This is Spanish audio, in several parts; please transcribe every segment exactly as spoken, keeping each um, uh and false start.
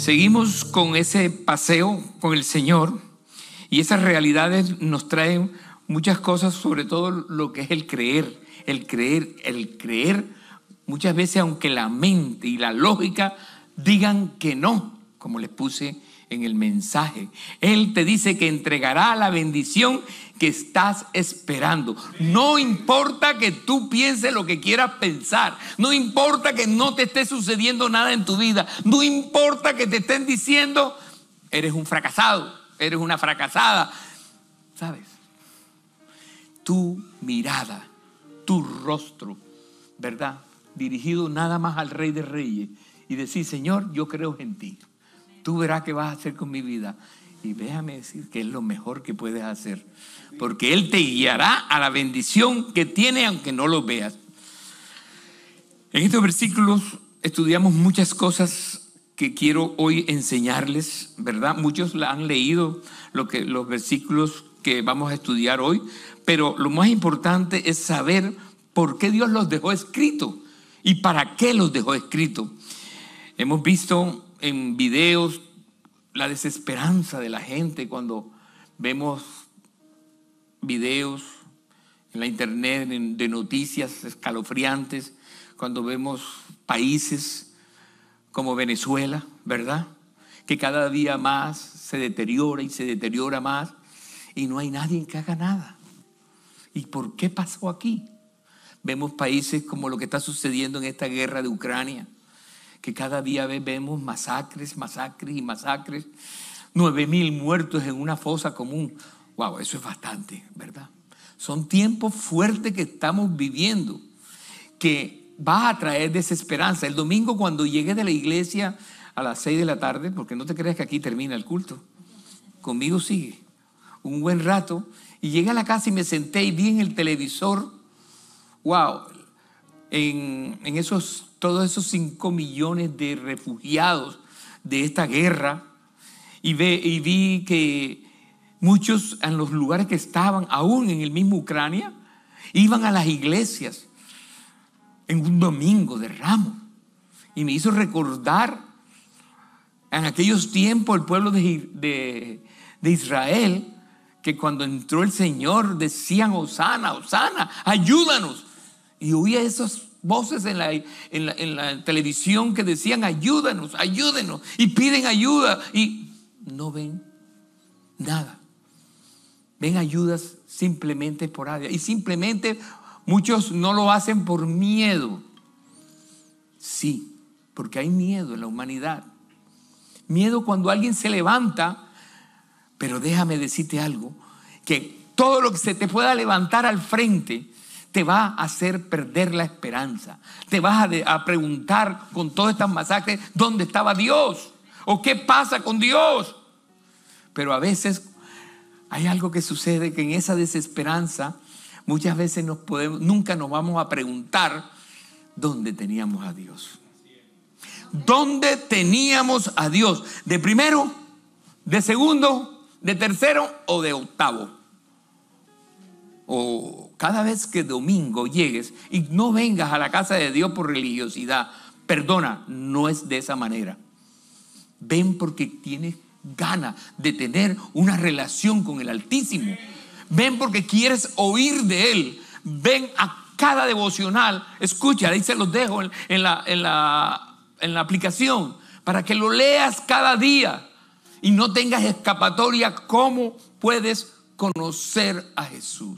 Seguimos con ese paseo con el Señor y esas realidades nos traen muchas cosas, sobre todo lo que es el creer, el creer, el creer. Muchas veces, aunque la mente y la lógica digan que no, como les puse en el mensaje, Él te dice que entregará la bendición que estás esperando. No importa que tú pienses lo que quieras pensar, no importa que no te esté sucediendo nada en tu vida, no importa que te estén diciendo eres un fracasado, eres una fracasada, ¿sabes? Tu mirada, tu rostro, ¿verdad? Dirigido nada más al Rey de Reyes y decir: Señor, yo creo en ti. Tú verás qué vas a hacer con mi vida. Y déjame decir que es lo mejor que puedes hacer, porque Él te guiará a la bendición que tiene, aunque no lo veas. En estos versículos estudiamos muchas cosas que quiero hoy enseñarles, ¿verdad? Muchos la han leído, lo que, los versículos que vamos a estudiar hoy, pero lo más importante es saber por qué Dios los dejó escritos y para qué los dejó escritos. Hemos visto en videos la desesperanza de la gente cuando vemos videos en la internet de noticias escalofriantes, cuando vemos países como Venezuela, ¿verdad? Que cada día más se deteriora y se deteriora más y no hay nadie que haga nada. ¿Y por qué pasó aquí? Vemos países como lo que está sucediendo en esta guerra de Ucrania, que cada día vemos masacres, masacres y masacres, nueve mil muertos en una fosa común. Wow, eso es bastante, ¿verdad? Son tiempos fuertes que estamos viviendo, que va a traer desesperanza. El domingo, cuando llegué de la iglesia a las seis de la tarde, porque no te creas que aquí termina el culto, conmigo sigue un buen rato, y llegué a la casa y me senté y vi en el televisor, wow, en, en esos, todos esos cinco millones de refugiados de esta guerra, y, ve, y vi que muchos en los lugares que estaban, aún en el mismo Ucrania, iban a las iglesias en un domingo de Ramos, y me hizo recordar en aquellos tiempos el pueblo de, de, de Israel, que cuando entró el Señor decían: Hosana, Hosana, ayúdanos. Y oía esas voces en la, en la, en la televisión que decían: ayúdanos, ayúdenos, y piden ayuda, y no ven nada. Ven ayudas simplemente por área, y simplemente muchos no lo hacen por miedo. Sí, porque hay miedo en la humanidad. Miedo cuando alguien se levanta. Pero déjame decirte algo, que todo lo que se te pueda levantar al frente te va a hacer perder la esperanza. Te vas a, de, a preguntar con todas estas masacres, ¿dónde estaba Dios? ¿O qué pasa con Dios? Pero a veces hay algo que sucede, que en esa desesperanza muchas veces nos podemos, nunca nos vamos a preguntar dónde teníamos a Dios. ¿Dónde teníamos a Dios? ¿De primero, de segundo, de tercero o de octavo? O cada vez que domingo llegues y no vengas a la casa de Dios por religiosidad, perdona, no es de esa manera. Ven porque tienes ganas de tener una relación con el Altísimo. Ven porque quieres oír de Él. Ven a cada devocional. Escucha, ahí se los dejo en, en, la, en, la, en la aplicación para que lo leas cada día y no tengas escapatoria. ¿Cómo puedes conocer a Jesús?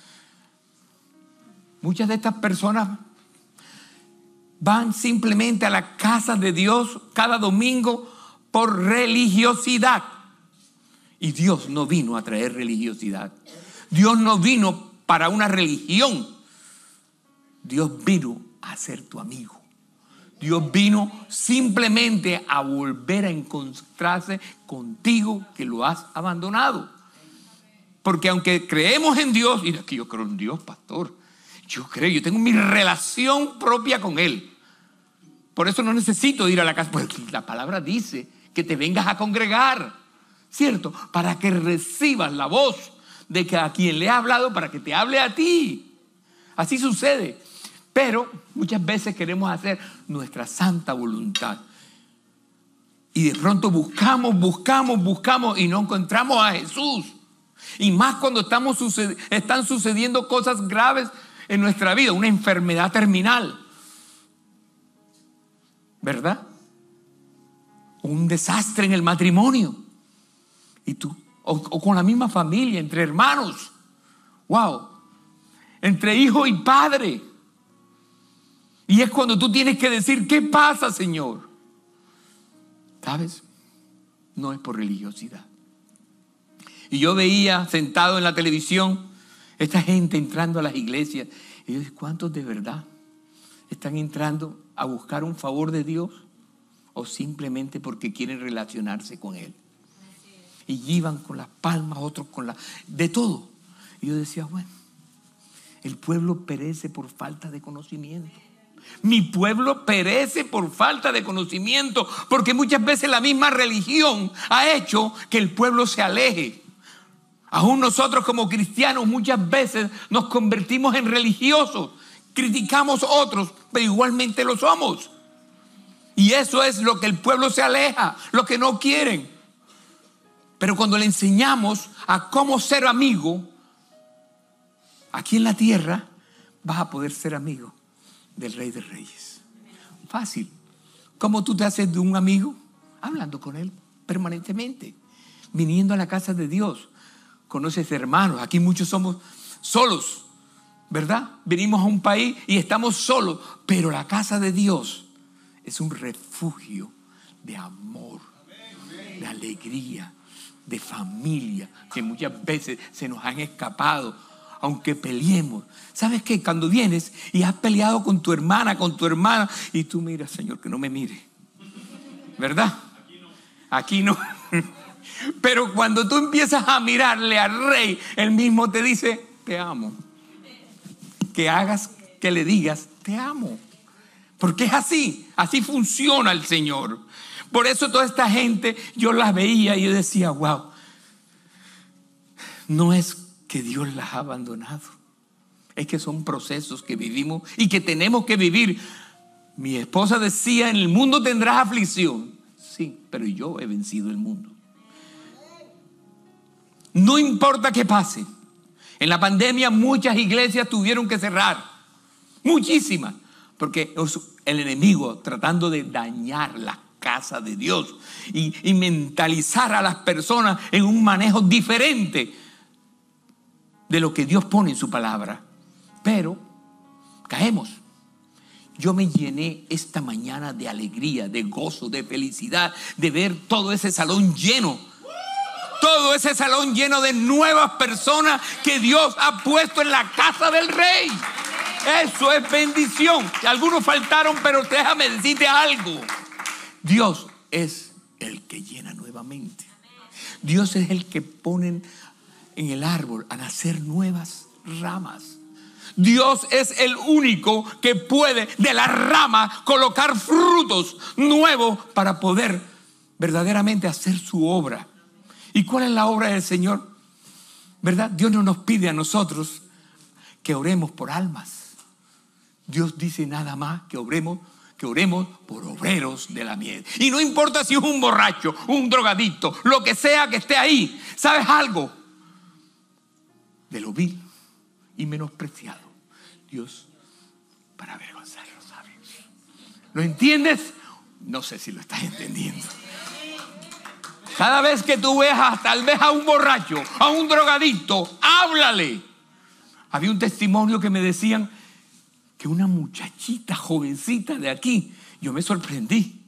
Muchas de estas personas van simplemente a la casa de Dios cada domingo por religiosidad. Y Dios no vino a traer religiosidad. Dios no vino para una religión. Dios vino a ser tu amigo. Dios vino simplemente a volver a encontrarse contigo que lo has abandonado. Porque aunque creemos en Dios, y que yo creo en Dios, pastor, yo creo, yo tengo mi relación propia con Él. Por eso no necesito ir a la casa, porque la palabra dice que te vengas a congregar, ¿cierto? Para que recibas la voz de que a quien le ha hablado, para que te hable a ti. Así sucede. Pero muchas veces queremos hacer nuestra santa voluntad. Y de pronto buscamos, buscamos, buscamos y no encontramos a Jesús. Y más cuando estamos suced- están sucediendo cosas graves en nuestra vida, una enfermedad terminal, ¿verdad? Un desastre en el matrimonio. Y tú, o, o con la misma familia, entre hermanos. Wow. Entre hijo y padre. Y es cuando tú tienes que decir, ¿qué pasa, Señor? ¿Sabes? No es por religiosidad. Y yo veía sentado en la televisión esta gente entrando a las iglesias. Y yo dije, ¿cuántos de verdad están entrando a buscar un favor de Dios? ¿O simplemente porque quieren relacionarse con Él? Y iban con las palmas, otros con la... de todo. Y yo decía, bueno, el pueblo perece por falta de conocimiento. Mi pueblo perece por falta de conocimiento, porque muchas veces la misma religión ha hecho que el pueblo se aleje. Aún nosotros como cristianos muchas veces nos convertimos en religiosos, criticamos a otros, pero igualmente lo somos. Y eso es lo que el pueblo se aleja, lo que no quieren. Pero cuando le enseñamos a cómo ser amigo, aquí en la tierra vas a poder ser amigo del Rey de Reyes. Fácil. ¿Cómo tú te haces de un amigo? Hablando con él permanentemente, viniendo a la casa de Dios. Conoces hermanos, aquí muchos somos solos, ¿verdad? Venimos a un país y estamos solos, pero la casa de Dios es un refugio de amor, de alegría, de familia, que muchas veces se nos han escapado, aunque peleemos. ¿Sabes qué? Cuando vienes y has peleado con tu hermana, con tu hermana, y tú miras, Señor, que no me mire, ¿verdad? Aquí no. Pero cuando tú empiezas a mirarle al Rey, Él mismo te dice, te amo. Que hagas, que le digas, te amo. Porque es así, así funciona el Señor. Por eso toda esta gente, yo las veía y yo decía, wow, no es que Dios las ha abandonado, es que son procesos que vivimos y que tenemos que vivir. Mi esposa decía, en el mundo tendrás aflicción. Sí, pero yo he vencido el mundo. No importa qué pase. En la pandemia muchas iglesias tuvieron que cerrar, muchísimas, porque el enemigo tratando de dañar la casa de Dios y, y mentalizar a las personas en un manejo diferente de lo que Dios pone en su palabra. Pero caemos. Yo me llené esta mañana de alegría, de gozo, de felicidad, de ver todo ese salón lleno. Todo ese salón lleno de nuevas personas que Dios ha puesto en la casa del Rey. Eso es bendición. Algunos faltaron, pero déjame decirte algo. Dios es el que llena nuevamente. Dios es el que pone en el árbol a nacer nuevas ramas. Dios es el único que puede de la rama colocar frutos nuevos para poder verdaderamente hacer su obra. ¿Y cuál es la obra del Señor? ¿Verdad? Dios no nos pide a nosotros que oremos por almas. Dios dice nada más que oremos, que oremos por obreros de la mies. Y no importa si es un borracho, un drogadicto, lo que sea que esté ahí. ¿Sabes algo? De lo vil y menospreciado, Dios para avergonzar a los sabios. ¿Lo entiendes? No sé si lo estás entendiendo. Cada vez que tú veas tal vez a un borracho, a un drogadicto, háblale. Había un testimonio que me decían que una muchachita jovencita de aquí, yo me sorprendí,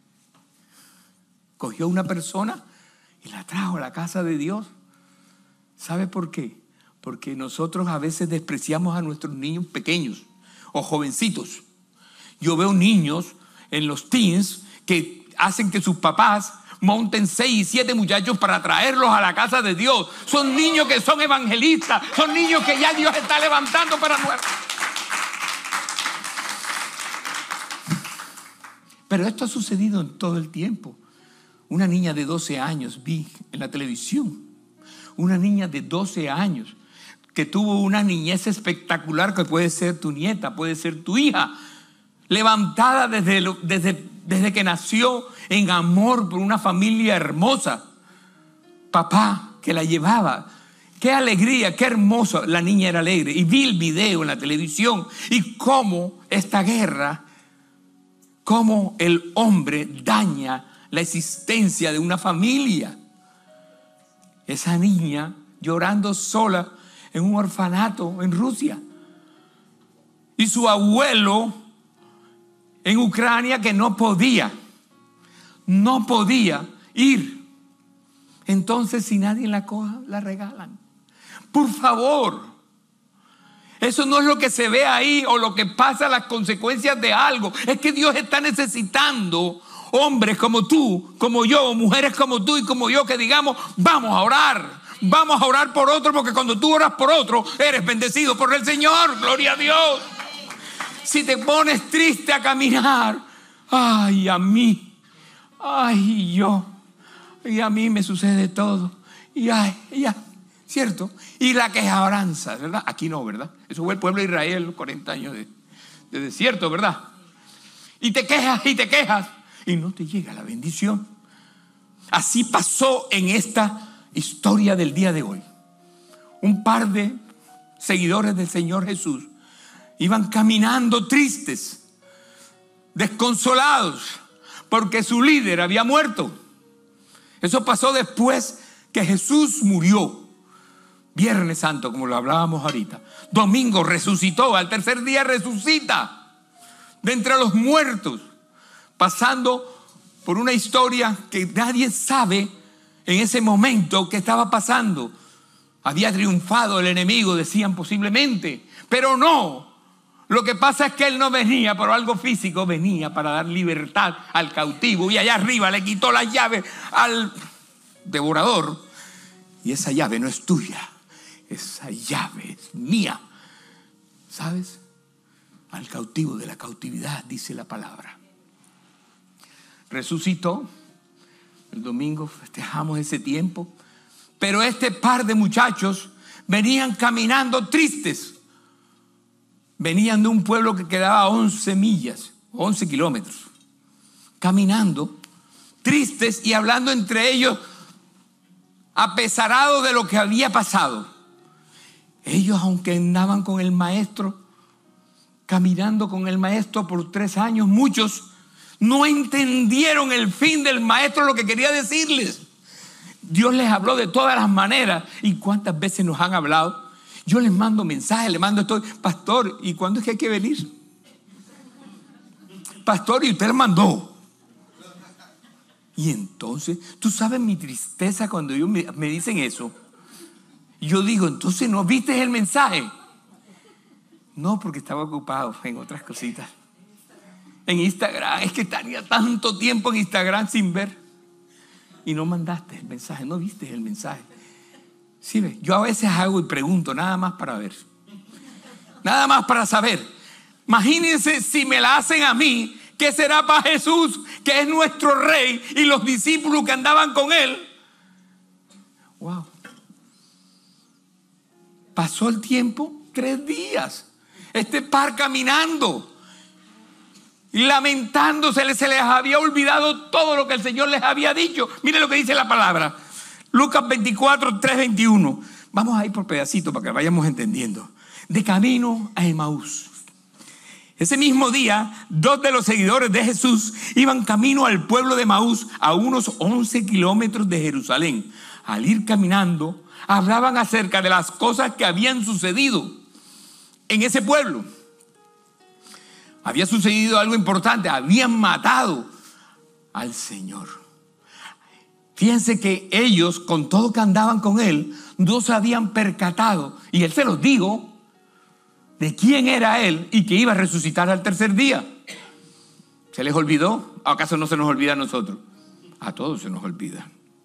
cogió a una persona y la trajo a la casa de Dios. ¿Sabe por qué? Porque nosotros a veces despreciamos a nuestros niños pequeños o jovencitos. Yo veo niños en los teens que hacen que sus papás monten seis y siete muchachos para traerlos a la casa de Dios. Son niños que son evangelistas, son niños que ya Dios está levantando para nuevos. Pero esto ha sucedido en todo el tiempo. Una niña de doce años vi en la televisión. Una niña de doce años que tuvo una niñez espectacular, que puede ser tu nieta, puede ser tu hija, levantada desde, lo, desde desde que nació en amor por una familia hermosa. Papá que la llevaba. Qué alegría, qué hermoso. La niña era alegre. Y vi el video en la televisión y cómo esta guerra, cómo el hombre daña la existencia de una familia. Esa niña llorando sola en un orfanato en Rusia. Y su abuelo en Ucrania que no podía, no podía ir. Entonces, si nadie la coja, la regalan. Por favor, eso no es lo que se ve ahí o lo que pasa, las consecuencias de algo. Es que Dios está necesitando hombres como tú, como yo, mujeres como tú y como yo, que digamos, vamos a orar. Vamos a orar por otro, porque cuando tú oras por otro, eres bendecido por el Señor. Gloria a Dios. Si te pones triste a caminar, ay, a mí, ay, yo, y a mí me sucede todo, y ay, ya, ¿cierto? Y la quejanza, ¿verdad? Aquí no, ¿verdad? Eso fue el pueblo de Israel, cuarenta años de, de desierto, ¿verdad? Y te quejas y te quejas, y no te llega la bendición. Así pasó en esta historia del día de hoy. Un par de seguidores del Señor Jesús iban caminando tristes, desconsolados, porque su líder había muerto. Eso pasó después que Jesús murió. Viernes Santo, como lo hablábamos ahorita. Domingo resucitó, al tercer día resucita de entre los muertos, pasando por una historia que nadie sabe en ese momento qué estaba pasando. Había triunfado el enemigo, decían posiblemente, pero no. Lo que pasa es que él no venía por algo físico, venía para dar libertad al cautivo. Y allá arriba le quitó las llaves al devorador. Y esa llave no es tuya, esa llave es mía. ¿Sabes? Al cautivo de la cautividad, dice la palabra. Resucitó. El domingo festejamos ese tiempo. Pero este par de muchachos venían caminando tristes. Venían de un pueblo que quedaba a once millas, once kilómetros, caminando, tristes y hablando entre ellos, apesarados de lo que había pasado. Ellos, aunque andaban con el maestro, caminando con el maestro por tres años, muchos no entendieron el fin del maestro, lo que quería decirles. Dios les habló de todas las maneras. ¿Y cuántas veces nos han hablado? Yo les mando mensajes, les mando esto, pastor, ¿y cuándo es que hay que venir? Pastor, y usted le mandó. Y entonces, tú sabes mi tristeza cuando ellos me, me dicen eso. Yo digo, entonces, ¿no viste el mensaje? No, porque estaba ocupado en otras cositas. En Instagram, es que estaría tanto tiempo en Instagram sin ver. Y no mandaste el mensaje, no viste el mensaje. Sí, ve, yo a veces hago y pregunto, nada más para ver. Nada más para saber. Imagínense si me la hacen a mí, ¿qué será para Jesús, que es nuestro rey, y los discípulos que andaban con él? Wow. Pasó el tiempo, tres días. Este par caminando, lamentándose, se les había olvidado todo lo que el Señor les había dicho. Mire lo que dice la palabra. Lucas veinticuatro, tres, veintiuno. Vamos a ir por pedacitos para que vayamos entendiendo. De camino a Emaús. Ese mismo día, dos de los seguidores de Jesús iban camino al pueblo de Emaús, a unos once kilómetros de Jerusalén. Al ir caminando, hablaban acerca de las cosas que habían sucedido en ese pueblo. Había sucedido algo importante, habían matado al Señor. Fíjense que ellos, con todo que andaban con él, no se habían percatado, y él se los dijo, de quién era él y que iba a resucitar al tercer día. ¿Se les olvidó? ¿Acaso no se nos olvida a nosotros? A todos se nos olvida.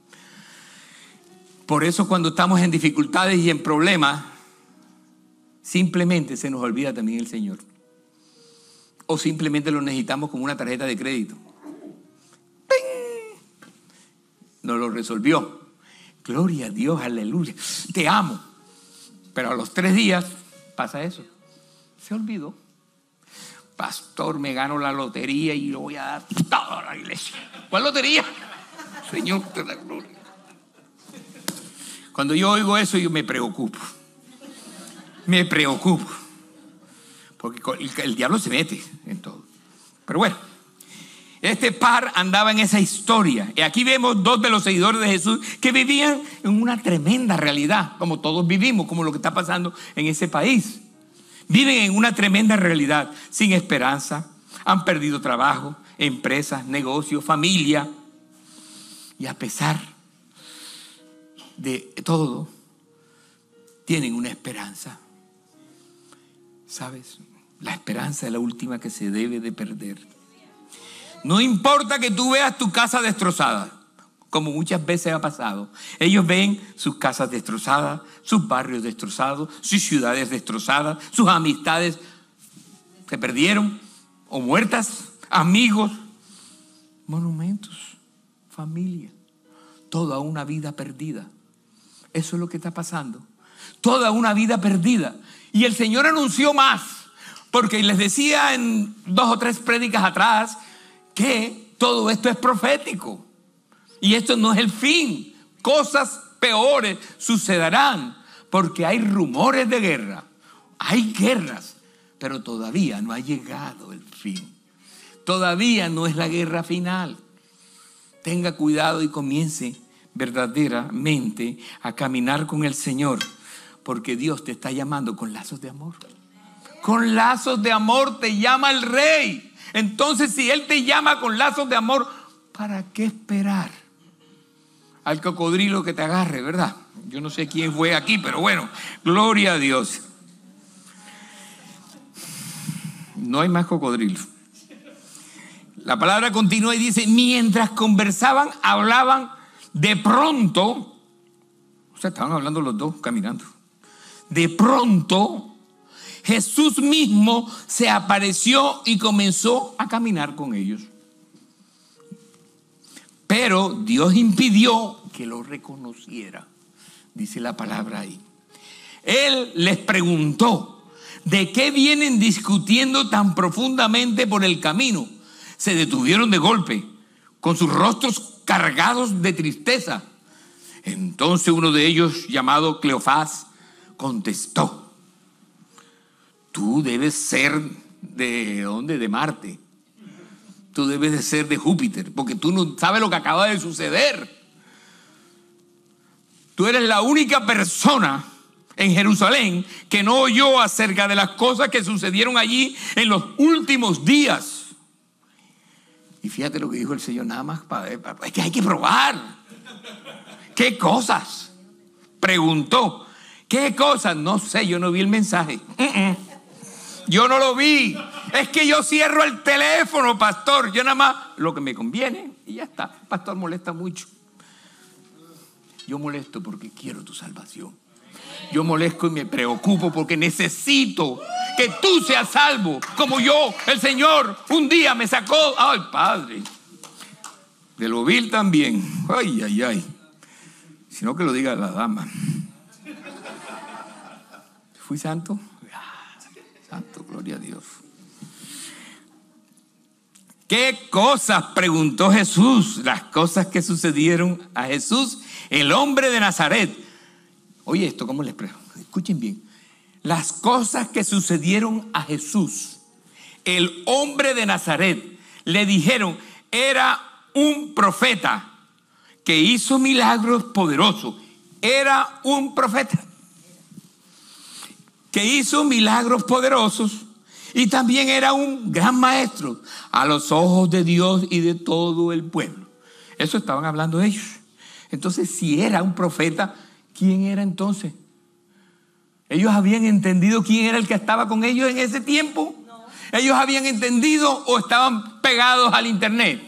Por eso cuando estamos en dificultades y en problemas, simplemente se nos olvida también el Señor. O simplemente lo necesitamos como una tarjeta de crédito. ¡Ping! Nos lo resolvió. Gloria a Dios, aleluya. Te amo. Pero a los tres días pasa eso. Se olvidó. pastor, me gano la lotería y lo voy a dar todo a la iglesia. ¿Cuál lotería? Señor de la gloria. Cuando yo oigo eso, yo me preocupo. Me preocupo. Porque el, el diablo se mete en todo. Pero bueno, este par andaba en esa historia. Y aquí vemos dos de los seguidores de Jesús que vivían en una tremenda realidad, como todos vivimos, como lo que está pasando en ese país. Viven en una tremenda realidad, sin esperanza. Han perdido trabajo, empresas, negocios, familia. Y a pesar de todo, tienen una esperanza. ¿Sabes? La esperanza es la última que se debe de perder. No importa que tú veas tu casa destrozada, como muchas veces ha pasado. Ellos ven sus casas destrozadas, sus barrios destrozados, sus ciudades destrozadas, sus amistades se perdieron o muertas, amigos, monumentos, familia, toda una vida perdida. Eso es lo que está pasando. Toda una vida perdida. Y el Señor anunció más, porque les decía en dos o tres prédicas atrás que todo esto es profético. Y esto no es el fin. Cosas peores sucederán, porque hay rumores de guerra. Hay guerras, pero todavía no ha llegado el fin. Todavía no es la guerra final. Tenga cuidado y comience verdaderamente a caminar con el Señor, porque Dios te está llamando con lazos de amor. Con lazos de amor te llama el Rey. Entonces, si Él te llama con lazos de amor, ¿para qué esperar al cocodrilo que te agarre, verdad? Yo no sé quién fue aquí, pero bueno, gloria a Dios. No hay más cocodrilos. La palabra continúa y dice: mientras conversaban, hablaban, de pronto, o sea, estaban hablando los dos caminando. De pronto, Jesús mismo se apareció y comenzó a caminar con ellos. Pero Dios impidió que lo reconociera, dice la palabra ahí. Él les preguntó: ¿de qué vienen discutiendo tan profundamente por el camino? Se detuvieron de golpe, con sus rostros cargados de tristeza. Entonces uno de ellos, llamado Cleofás, contestó: tú debes ser de ¿dónde? De Marte. Tú debes de ser de Júpiter, porque tú no sabes lo que acaba de suceder. Tú eres la única persona en Jerusalén que no oyó acerca de las cosas que sucedieron allí en los últimos días. Y fíjate lo que dijo el Señor, nada más para, es que hay que probar. ¿Qué cosas? Preguntó. ¿Qué cosas? No sé, yo no vi el mensaje. Uh-uh. Yo no lo vi. Es que yo cierro el teléfono, pastor. Yo nada más lo que me conviene y ya está. Pastor molesta mucho. Yo molesto porque quiero tu salvación. Yo molesto y me preocupo porque necesito que tú seas salvo, como yo, el Señor, un día me sacó. Ay, Padre, de lo vil también. Ay, ay, ay. Sino que lo diga la dama. ¿Fui santo? Santo, gloria a Dios. ¿Qué cosas? Preguntó Jesús. Las cosas que sucedieron a Jesús, el hombre de Nazaret. Oye esto, ¿cómo les pregunto? Escuchen bien. Las cosas que sucedieron a Jesús, el hombre de Nazaret, le dijeron, era un profeta que hizo milagros poderosos. Era un profeta que hizo milagros poderosos y también era un gran maestro a los ojos de Dios y de todo el pueblo. Eso estaban hablando ellos. Entonces, si era un profeta, ¿quién era entonces? ¿Ellos habían entendido quién era el que estaba con ellos en ese tiempo? No. ¿Ellos habían entendido o estaban pegados al internet?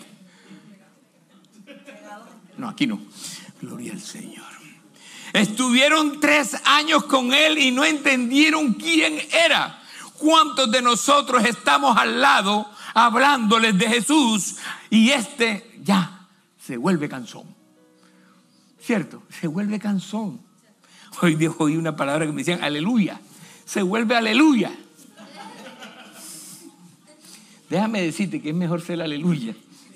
No, aquí no. Gloria al Señor. Estuvieron tres años con él y no entendieron quién era. ¿Cuántos de nosotros estamos al lado hablándoles de Jesús y este ya se vuelve cansón? ¿Cierto? Se vuelve cansón. Hoy Dios oí una palabra que me decían aleluya. Se vuelve aleluya. Déjame decirte que es mejor ser aleluya.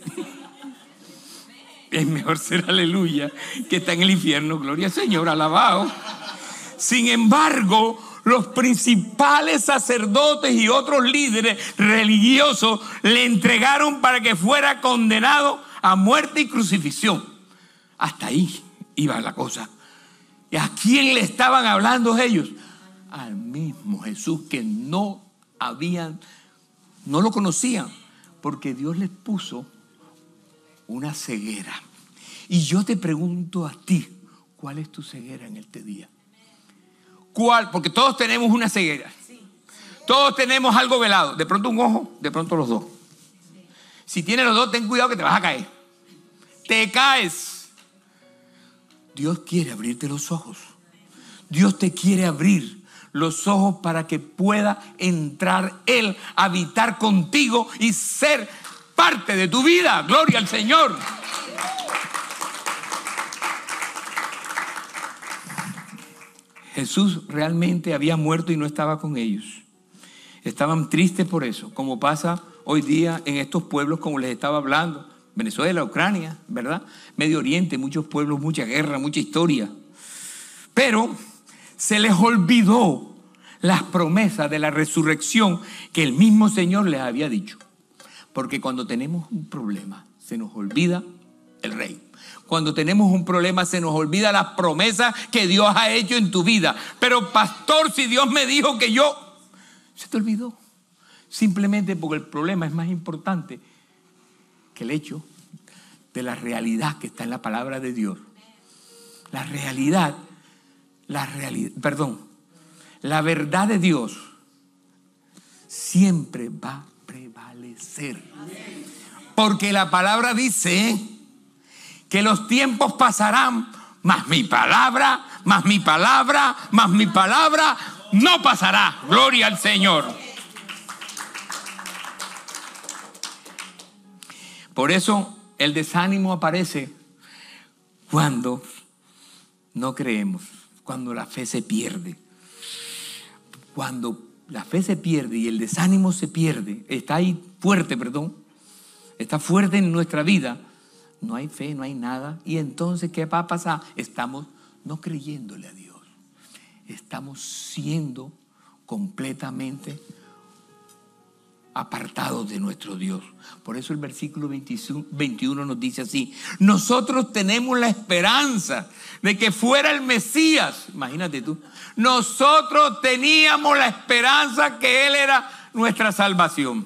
Es mejor ser aleluya que estar en el infierno. Gloria al Señor, alabado. Sin embargo, los principales sacerdotes y otros líderes religiosos le entregaron para que fuera condenado a muerte y crucifixión. Hasta ahí iba la cosa. ¿Y a quién le estaban hablando ellos? Al mismo Jesús, que no habían, no lo conocían, porque Dios les puso una ceguera. Y yo te pregunto a ti, ¿cuál es tu ceguera en este día? ¿Cuál? Porque todos tenemos una ceguera. Todos tenemos algo velado. De pronto un ojo, de pronto los dos. Si tienes los dos, ten cuidado que te vas a caer. Te caes. Dios quiere abrirte los ojos. Dios te quiere abrir los ojos para que pueda entrar Él, habitar contigo y ser parte de tu vida. Gloria al Señor. Jesús realmente había muerto y no estaba con ellos. Estaban tristes por eso, como pasa hoy día en estos pueblos como les estaba hablando. Venezuela, Ucrania, ¿verdad? Medio Oriente, muchos pueblos, mucha guerra, mucha historia. Pero se les olvidó las promesas de la resurrección que el mismo Señor les había dicho. Porque cuando tenemos un problema, se nos olvida el Rey. Cuando tenemos un problema, se nos olvida las promesas que Dios ha hecho en tu vida. Pero pastor, si Dios me dijo que yo... Se te olvidó. Simplemente porque el problema es más importante que el hecho de la realidad que está en la palabra de Dios. La realidad, la realidad, perdón, la verdad de Dios siempre va a prevalecer. Porque la palabra dice que los tiempos pasarán, mas mi palabra, mas mi palabra, mas mi palabra no pasará. Gloria al Señor. Por eso el desánimo aparece cuando no creemos, cuando la fe se pierde. Cuando la fe se pierde y el desánimo se pierde, está ahí fuerte, perdón, está fuerte en nuestra vida, no hay fe, no hay nada. Y entonces, ¿qué va a pasar? Estamos no creyéndole a Dios. Estamos siendo completamente apartados de nuestro Dios. Por eso el versículo veintiuno nos dice así: nosotros tenemos la esperanza de que fuera el Mesías. Imagínate tú. Nosotros teníamos la esperanza que Él era nuestra salvación.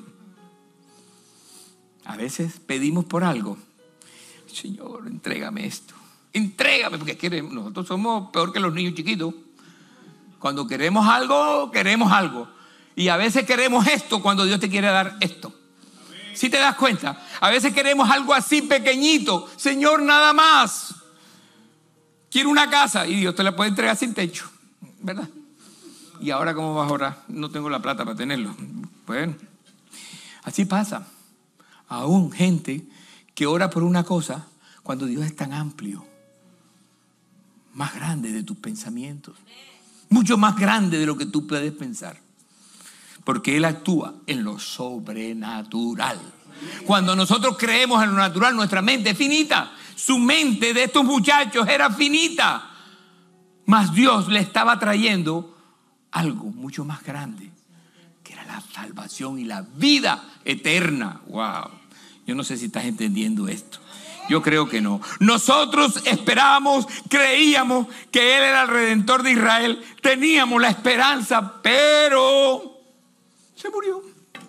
A veces pedimos por algo. Señor, entrégame esto. Entrégame, porque queremos, nosotros somos peor que los niños chiquitos. Cuando queremos algo, queremos algo. Y a veces queremos esto cuando Dios te quiere dar esto. ¿Sí ¿Sí te das cuenta? A veces queremos algo así pequeñito. Señor, nada más. Quiero una casa y Dios te la puede entregar sin techo, ¿verdad? Y ahora, ¿cómo vas a orar? No tengo la plata para tenerlo. Bueno, así pasa. Aún gente que ora por una cosa cuando Dios es tan amplio, más grande de tus pensamientos, mucho más grande de lo que tú puedes pensar. Porque Él actúa en lo sobrenatural. Cuando nosotros creemos en lo natural, nuestra mente es finita. Su mente de estos muchachos era finita. Mas Dios le estaba trayendo algo mucho más grande, que era la salvación y la vida eterna. Wow. Yo no sé si estás entendiendo esto. Yo creo que no. Nosotros esperábamos, creíamos que Él era el Redentor de Israel. Teníamos la esperanza, pero se murió.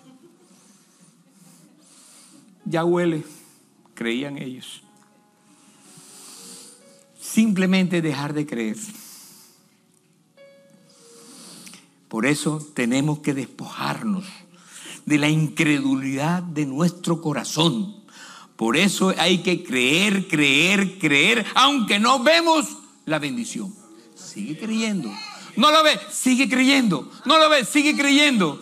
Ya huele, creían ellos. Simplemente dejar de creer. Por eso tenemos que despojarnos de la incredulidad de nuestro corazón. Por eso hay que creer, creer, creer, aunque no vemos la bendición. Sigue creyendo. No lo ves, sigue creyendo. No lo ves, sigue creyendo.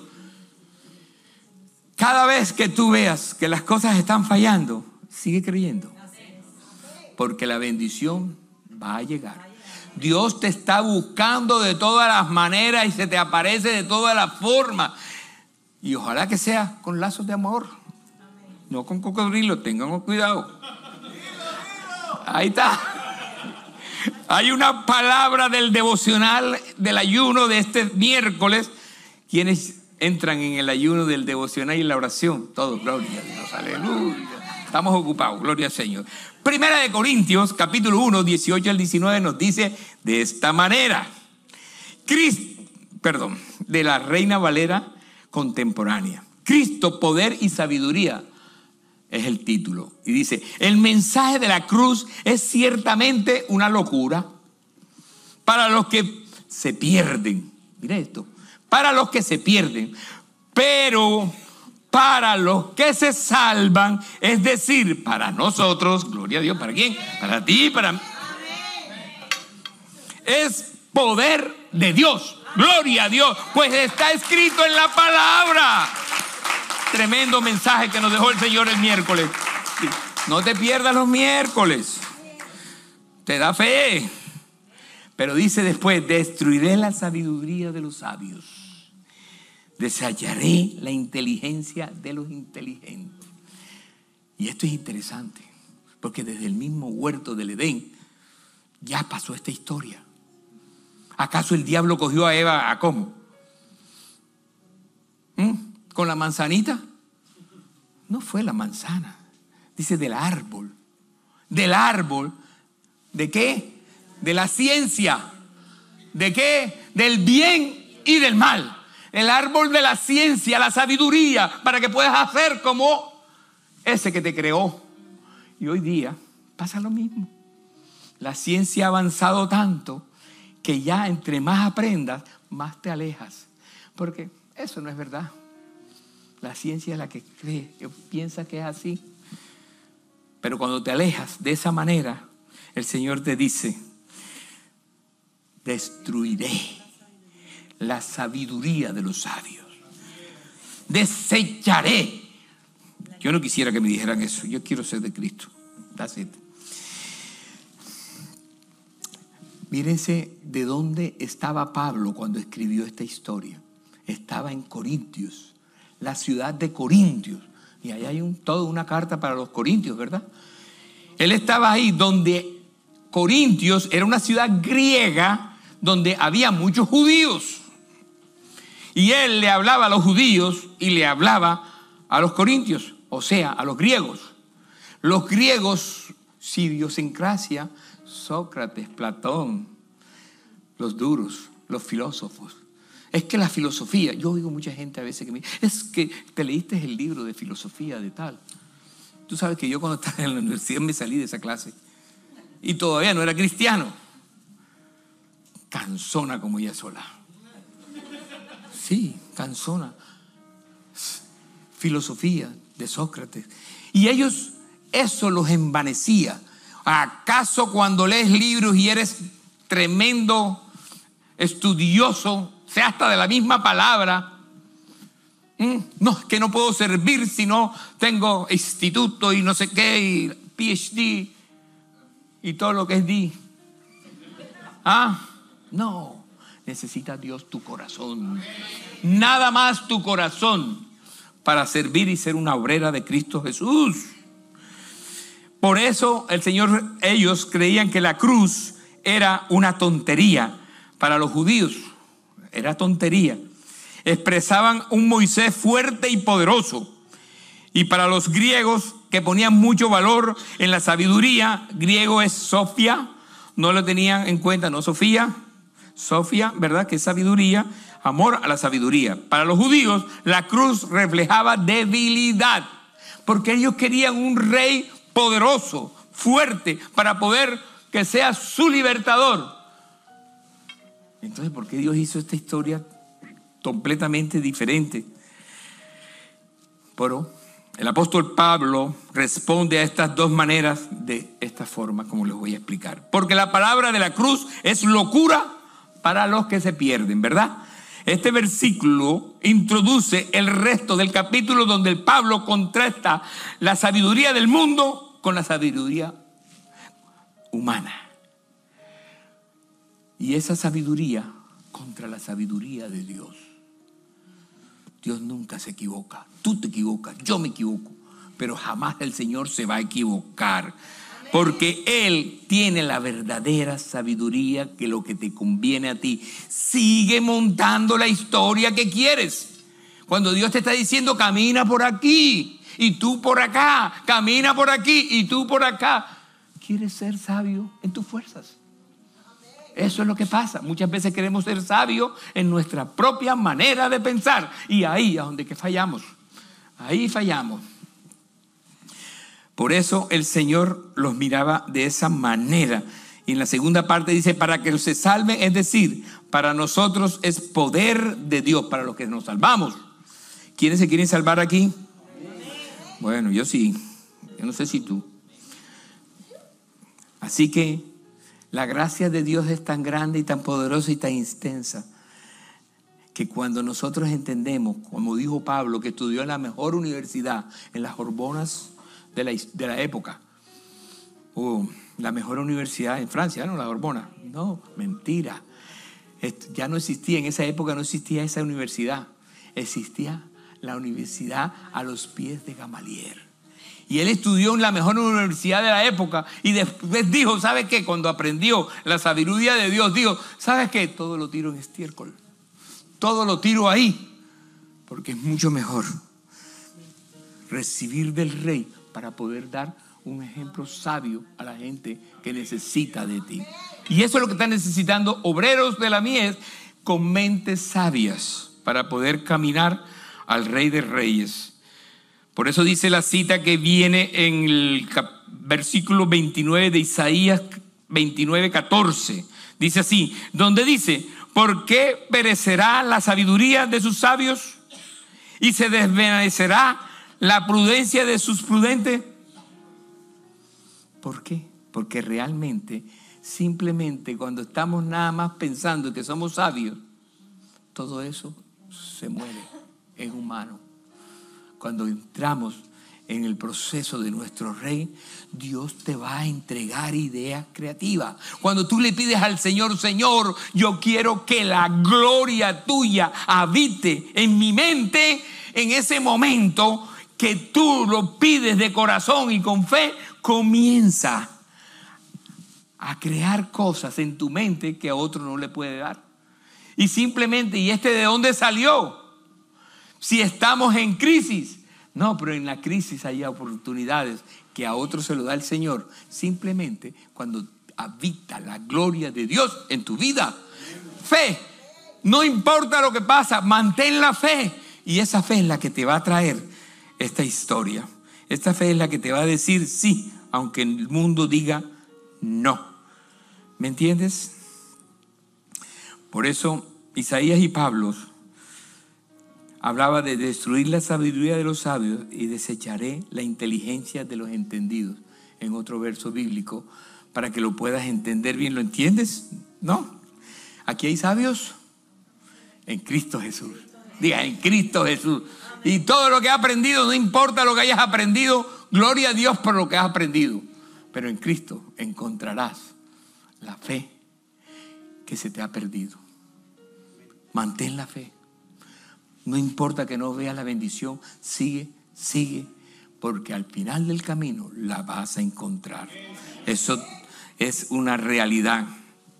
Cada vez que tú veas que las cosas están fallando, sigue creyendo. Porque la bendición va a llegar. Dios te está buscando de todas las maneras y se te aparece de todas las formas. Y ojalá que sea con lazos de amor, no con cocodrilo, tengan cuidado. Ahí está. Hay una palabra del devocional del ayuno de este miércoles. Quienes entran en el ayuno del devocional y la oración, todos, gloria a Dios, aleluya. Estamos ocupados, gloria al Señor. Primera de Corintios, capítulo uno, dieciocho al diecinueve, nos dice de esta manera. Cristo, perdón, de la Reina Valera contemporánea. Cristo, poder y sabiduría es el título. Y dice, el mensaje de la cruz es ciertamente una locura para los que se pierden. Mira esto, para los que se pierden, pero para los que se salvan, es decir, para nosotros, gloria a Dios, ¿para quién? Para ti, para mí. Es poder de Dios, gloria a Dios, pues está escrito en la palabra. Tremendo mensaje que nos dejó el Señor el miércoles. No te pierdas los miércoles, te da fe. Pero dice después, destruiré la sabiduría de los sabios, deshallaré la inteligencia de los inteligentes. Y esto es interesante, porque desde el mismo huerto del Edén ya pasó esta historia. ¿Acaso el diablo cogió a Eva a cómo? ¿Mm? ¿Con la manzanita? No fue la manzana. Dice del árbol. Del árbol. ¿De qué? De la ciencia. ¿De qué? Del bien y del mal. El árbol de la ciencia, la sabiduría, para que puedas hacer como ese que te creó. Y hoy día pasa lo mismo. La ciencia ha avanzado tanto que ya entre más aprendas, más te alejas. Porque eso no es verdad. La ciencia es la que cree, que piensa que es así. Pero cuando te alejas de esa manera, el Señor te dice, destruiré la sabiduría de los sabios. Desecharé. Yo no quisiera que me dijeran eso. Yo quiero ser de Cristo. That's it. Mírense de dónde estaba Pablo cuando escribió esta historia. Estaba en Corintios, la ciudad de Corintios. Y ahí hay un, toda una carta para los corintios, ¿verdad? Él estaba ahí donde Corintios era una ciudad griega donde había muchos judíos. Y él le hablaba a los judíos y le hablaba a los corintios, o sea, a los griegos. Los griegos, su idiosincrasia, Sócrates, Platón, los duros, los filósofos. Es que la filosofía, yo oigo mucha gente a veces que me dice, es que te leíste el libro de filosofía de tal. Tú sabes que yo cuando estaba en la universidad me salí de esa clase y todavía no era cristiano. Cansona como ella sola. Sí, cansona. Filosofía de Sócrates. Y ellos, eso los envanecía. ¿Acaso cuando lees libros y eres tremendo estudioso, sea hasta de la misma palabra, ¿Mm? no, que no puedo servir si no tengo instituto y no sé qué, y P H D y todo lo que es D? Ah, no, necesita Dios tu corazón, nada más tu corazón para servir y ser una obrera de Cristo Jesús. Por eso el Señor, ellos creían que la cruz era una tontería para los judíos, era tontería. Expresaban un Moisés fuerte y poderoso. Y para los griegos, que ponían mucho valor en la sabiduría, griego es Sofía, no lo tenían en cuenta, no Sofía, Sofía, ¿verdad? Que es sabiduría, amor a la sabiduría. Para los judíos, la cruz reflejaba debilidad, porque ellos querían un rey poderoso, fuerte, para poder que sea su libertador. Entonces, ¿por qué Dios hizo esta historia completamente diferente? Pero el apóstol Pablo responde a estas dos maneras de esta forma, como les voy a explicar. Porque la palabra de la cruz es locura para los que se pierden, ¿verdad? Este versículo introduce el resto del capítulo donde el Pablo contrasta la sabiduría del mundo con la sabiduría humana. Y esa sabiduría contra la sabiduría de Dios. Dios nunca se equivoca. Tú te equivocas, yo me equivoco, pero jamás el Señor se va a equivocar. Porque Él tiene la verdadera sabiduría que lo que te conviene a ti. Sigue montando la historia que quieres. Cuando Dios te está diciendo camina por aquí y tú por acá, camina por aquí y tú por acá. ¿Quieres ser sabio en tus fuerzas? Eso es lo que pasa. Muchas veces queremos ser sabios en nuestra propia manera de pensar. Y ahí es donde que fallamos. Ahí fallamos. Por eso el Señor los miraba de esa manera. Y en la segunda parte dice, para que se salven, es decir, para nosotros es poder de Dios, para los que nos salvamos. ¿Quiénes se quieren salvar aquí? Bueno, yo sí. Yo no sé si tú. Así que la gracia de Dios es tan grande y tan poderosa y tan extensa que cuando nosotros entendemos, como dijo Pablo, que estudió en la mejor universidad, en las Horbonas de la, de la época, o la mejor universidad en Francia, ¿no? La Sorbona. No, mentira. Ya no existía, en esa época no existía esa universidad. Existía la universidad a los pies de Gamaliel. Y él estudió en la mejor universidad de la época y después dijo, ¿sabes qué? Cuando aprendió la sabiduría de Dios, dijo, ¿sabes qué? Todo lo tiro en estiércol. Todo lo tiro ahí, porque es mucho mejor recibir del Rey para poder dar un ejemplo sabio a la gente que necesita de ti. Y eso es lo que están necesitando obreros de la mies con mentes sabias para poder caminar al Rey de Reyes. Por eso dice la cita que viene en el versículo veintinueve de Isaías veintinueve, catorce. Dice así, donde dice, ¿por qué perecerá la sabiduría de sus sabios y se desvanecerá la prudencia de sus prudentes? ¿Por qué? Porque realmente, simplemente cuando estamos nada más pensando que somos sabios, todo eso se muere, es humano. Cuando entramos en el proceso de nuestro Rey, Dios te va a entregar ideas creativas. Cuando tú le pides al Señor, Señor, yo quiero que la gloria tuya habite en mi mente, en ese momento que tú lo pides de corazón y con fe, comienza a crear cosas en tu mente que a otro no le puede dar. Y simplemente, ¿y este de dónde salió? Si estamos en crisis. No, pero en la crisis hay oportunidades que a otros se lo da el Señor. Simplemente cuando habita la gloria de Dios en tu vida. Fe. No importa lo que pasa, mantén la fe. Y esa fe es la que te va a traer esta historia. Esta fe es la que te va a decir sí, aunque el mundo diga no. ¿Me entiendes? Por eso Isaías y Pablo hablaba de destruir la sabiduría de los sabios y desecharé la inteligencia de los entendidos. En otro verso bíblico, para que lo puedas entender bien. ¿Lo entiendes? ¿No? Aquí hay sabios en Cristo Jesús. Diga, en Cristo Jesús. Y todo lo que has aprendido, no importa lo que hayas aprendido, gloria a Dios por lo que has aprendido. Pero en Cristo encontrarás la fe que se te ha perdido. Mantén la fe. No importa que no veas la bendición, sigue, sigue, porque al final del camino la vas a encontrar. Eso es una realidad.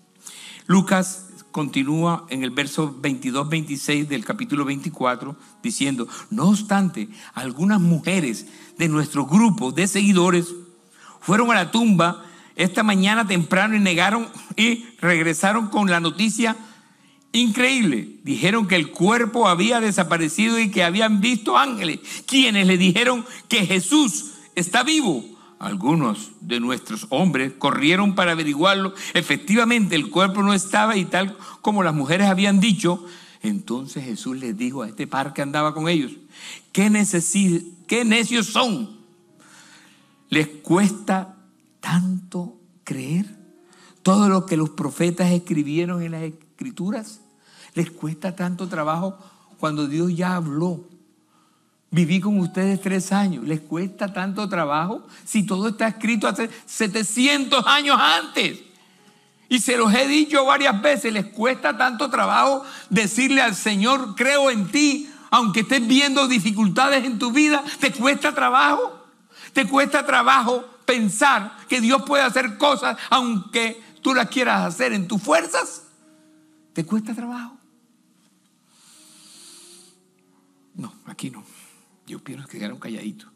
Lucas continúa en el verso veintidós veintiséis del capítulo veinticuatro diciendo, no obstante, algunas mujeres de nuestro grupo de seguidores fueron a la tumba esta mañana temprano y negaron y regresaron con la noticia increíble. Dijeron que el cuerpo había desaparecido y que habían visto ángeles, quienes le dijeron que Jesús está vivo. Algunos de nuestros hombres corrieron para averiguarlo. Efectivamente, el cuerpo no estaba y tal como las mujeres habían dicho. Entonces Jesús les dijo a este par que andaba con ellos, ¿qué, necesi- qué necios son? ¿Les cuesta tanto creer todo lo que los profetas escribieron en las escrituras? ¿Les cuesta tanto trabajo cuando Dios ya habló? Viví con ustedes tres años. ¿Les cuesta tanto trabajo si todo está escrito hace setecientos años antes? Y se los he dicho varias veces. ¿Les cuesta tanto trabajo decirle al Señor, creo en ti, aunque estés viendo dificultades en tu vida, te cuesta trabajo. Te cuesta trabajo pensar que Dios puede hacer cosas aunque tú las quieras hacer en tus fuerzas. ¿Te cuesta trabajo? No, aquí no. Yo pienso que quedaron calladitos.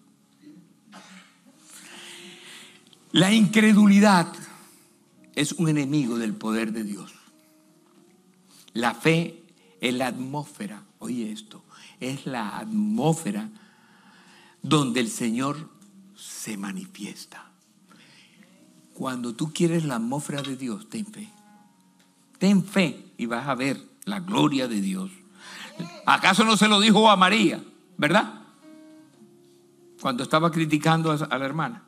La incredulidad es un enemigo del poder de Dios. La fe es la atmósfera, oye esto, es la atmósfera donde el Señor se manifiesta. Cuando tú quieres la atmósfera de Dios, ten fe. Ten fe y vas a ver la gloria de Dios. ¿Acaso no se lo dijo a María, verdad? Cuando estaba criticando a la hermana.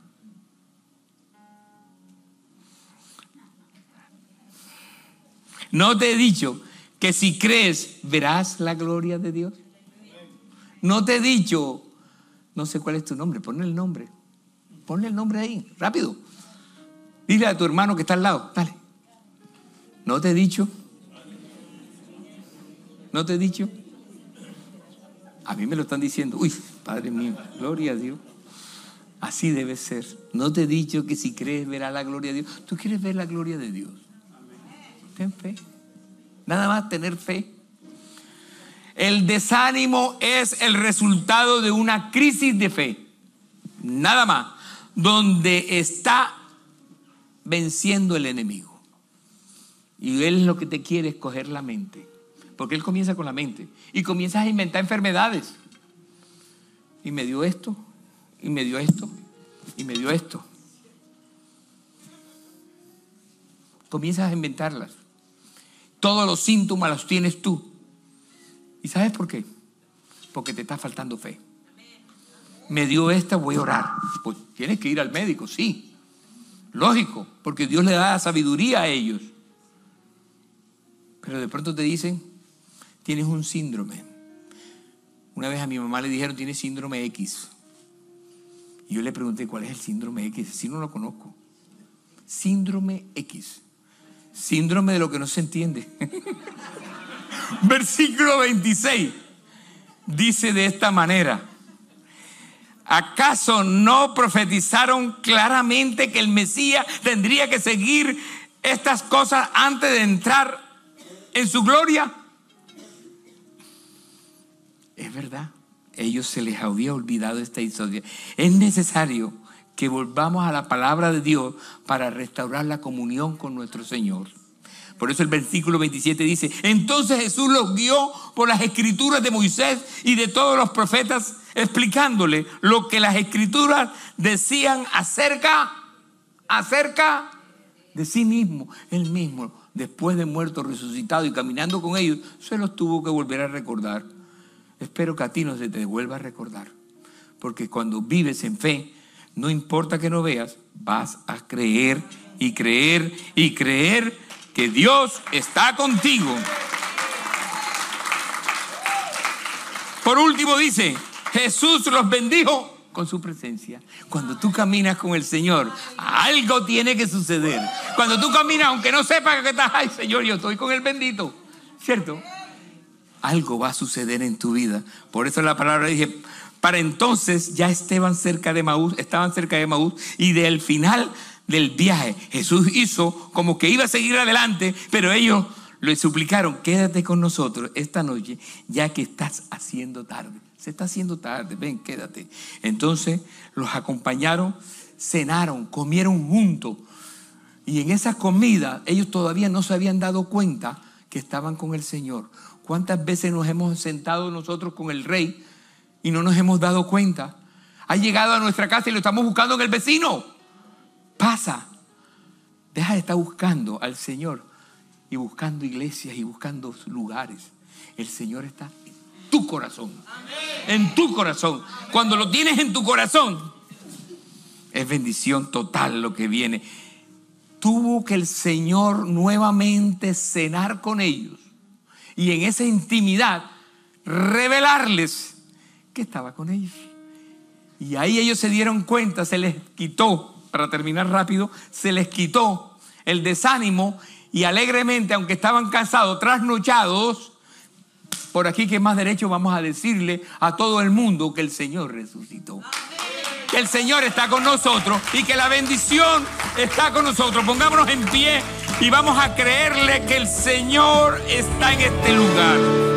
¿No te he dicho que si crees verás la gloria de Dios? ¿No te he dicho, no sé cuál es tu nombre, ponle el nombre, ponle el nombre ahí, rápido. Dile a tu hermano que está al lado, dale. ¿No te he dicho? ¿No te he dicho? A mí me lo están diciendo. Uy, Padre mío, gloria a Dios. Así debe ser. ¿No te he dicho que si crees verás la gloria de Dios? ¿Tú quieres ver la gloria de Dios? Ten fe. Nada más tener fe. El desánimo es el resultado de una crisis de fe. Nada más. Donde está venciendo el enemigo. Y él lo que te quiere es coger la mente. Porque él comienza con la mente. Y comienzas a inventar enfermedades. Y me dio esto. Y me dio esto. Y me dio esto. Comienzas a inventarlas. Todos los síntomas los tienes tú. ¿Y sabes por qué? Porque te está faltando fe. Me dio esta, voy a orar. Pues tienes que ir al médico, sí. Lógico, porque Dios le da sabiduría a ellos. Pero de pronto te dicen, tienes un síndrome. Una vez a mi mamá le dijeron, tienes síndrome X. Y yo le pregunté, ¿cuál es el síndrome X? Si no lo conozco. Síndrome X. Síndrome de lo que no se entiende. Versículo veintiséis dice de esta manera: ¿acaso no profetizaron claramente que el Mesías tendría que seguir estas cosas antes de entrar en su gloria? Es verdad, ellos se les había olvidado esta historia. Es necesario que volvamos a la palabra de Dios para restaurar la comunión con nuestro Señor. Por eso el versículo veintisiete dice: entonces Jesús los guió por las escrituras de Moisés y de todos los profetas, explicándole lo que las escrituras decían acerca, acerca de sí mismo. Él mismo, después de muerto, resucitado y caminando con ellos, se los tuvo que volver a recordar. Espero que a ti no se te vuelva a recordar, porque cuando vives en fe, no importa que no veas, vas a creer y creer y creer que Dios está contigo. Por último dice, Jesús los bendijo con su presencia. Cuando tú caminas con el Señor, algo tiene que suceder. Cuando tú caminas, aunque no sepas que estás, ay Señor, yo estoy con el bendito, ¿cierto? Algo va a suceder en tu vida. Por eso la palabra dice, para entonces ya estaban cerca de Emaús, estaban cerca de Emaús, y del final del viaje Jesús hizo como que iba a seguir adelante, pero ellos le suplicaron, quédate con nosotros esta noche, ya que estás haciendo tarde. Se está haciendo tarde, ven, quédate. Entonces los acompañaron, cenaron, comieron juntos. Y en esa comida ellos todavía no se habían dado cuenta que estaban con el Señor. ¿Cuántas veces nos hemos sentado nosotros con el Rey y no nos hemos dado cuenta? Ha llegado a nuestra casa y lo estamos buscando en el vecino. Pasa. Deja de estar buscando al Señor y buscando iglesias y buscando lugares. El Señor está en tu corazón. En tu corazón. Cuando lo tienes en tu corazón, es bendición total lo que viene. Tuvo que el Señor nuevamente cenar con ellos y en esa intimidad revelarles que estaba con ellos. Y ahí ellos se dieron cuenta, se les quitó, para terminar rápido, se les quitó el desánimo y alegremente, aunque estaban cansados, trasnochados, por aquí, ¿qué más derecho vamos a decirle a todo el mundo que el Señor resucitó? Que el Señor está con nosotros y que la bendición está con nosotros. Pongámonos en pie y vamos a creerle que el Señor está en este lugar.